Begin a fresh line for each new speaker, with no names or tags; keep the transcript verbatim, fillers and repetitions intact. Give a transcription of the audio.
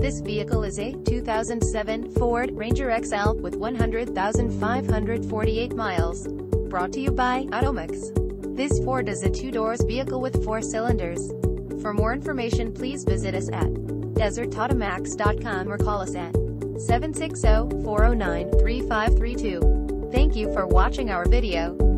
This vehicle is a two thousand seven Ford Ranger X L with one hundred thousand five hundred forty-eight miles. Brought to you by Automax. This Ford is a two-doors vehicle with four cylinders. For more information, please visit us at desert automax dot com or call us at seven six zero, four zero nine, three five three two. Thank you for watching our video.